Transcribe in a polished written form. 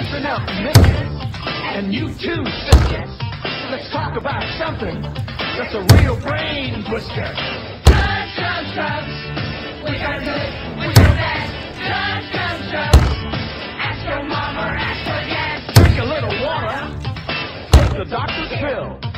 Listen up, missus, and you too, sisters. Let's talk about something that's a real brain twister. Drugs, drugs, drugs. Which are good, which are bad. Drugs, drugs, drugs. Ask your mom or ask your dad. Drink a little water. Take the doctor's pill.